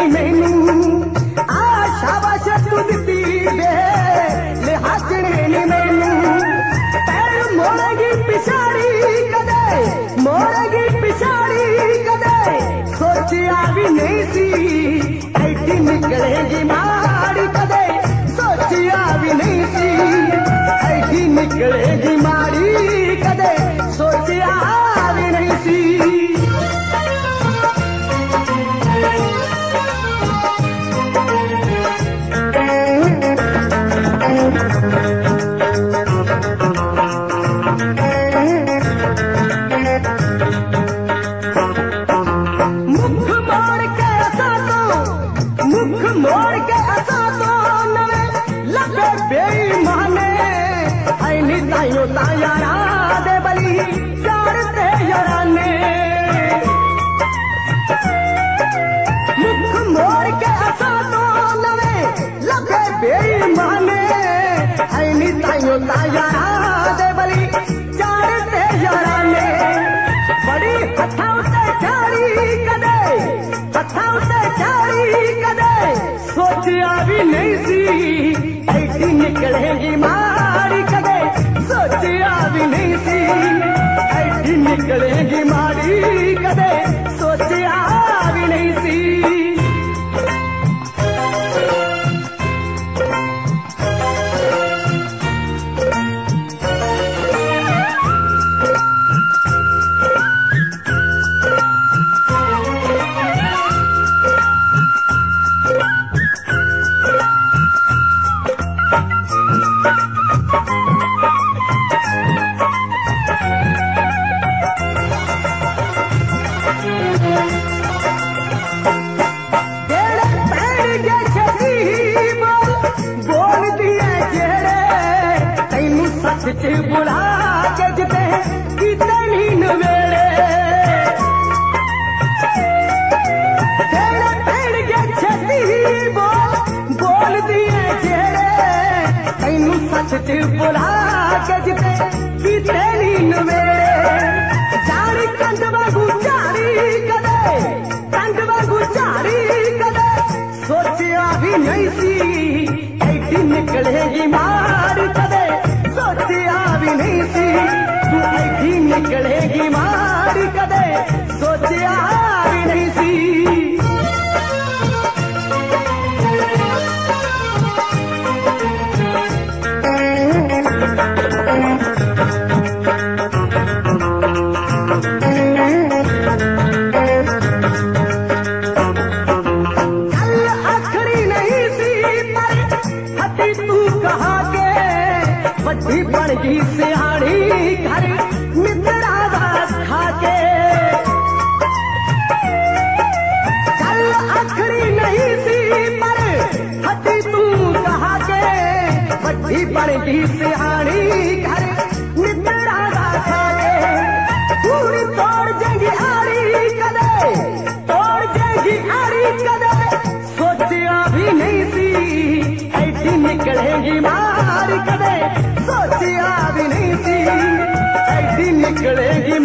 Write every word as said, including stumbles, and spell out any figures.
नी मैनू आशा बस तू दिती दे ले हसने नी मैनू पैर मोड़ेगी पिछाड़ी कदे मोड़ेगी पिछाड़ी कदे सोचिया भी नहीं सी ऐसी निकलेगी माड़ी कदे सोचिया भी नहीं सी ऐसी निकलेगी माड़ी कदे सोचिया भी नहीं सी। मुख मोड़ के असा तो मुख मोड़ के असा तो नवे लबे बेईमाने ऐनी तायो तायारा दे बली चारते याराने मुख मोड़ के असा तो नवे लबे बेईमाने ऐनी तायो तायारा दे बली चारते याराने बड़ी हथा उते चारी कदे हथा उते चारी कदे सोचिया भी नहीं सी ऐसी निकलेगी मारी कदे सोचिया भी नहीं सी ऐसी निकलेगी मारी कदे सोचिया भी नहीं सी। सच बुला के जते कितनी नवेड़े तेरे पेड़ के छती बोल बोल दिए जेड़े तैनू सच बुला के जते कितनी नवेड़े जानी कंडवा गुजारी कदे कंडवा गुजारी कदे सोचिया भी नहीं सी ऐसी निकलेगी मार कदे सोचिया भी नहीं सी तू ऐसी निकलेगी मार कदे सोचिया भी नहीं सी। कल आखरी नहीं सी पर हटी तू कहा के बड़ी बड़गी सियाड़ी घर मित्रा खा के कल आखरी नहीं सी पर हटी तू कहा के बड़ी बड़गी सियाड़ी घर मित्रा खा के पूरी तोड़ जाएगी आड़ी कदे तोड़ जाएगी आड़ी कदे सोचिया भी नहीं सी ऐसी निकलेगी मार कदे सोचिया भी नहीं सी ऐसी निकलेगी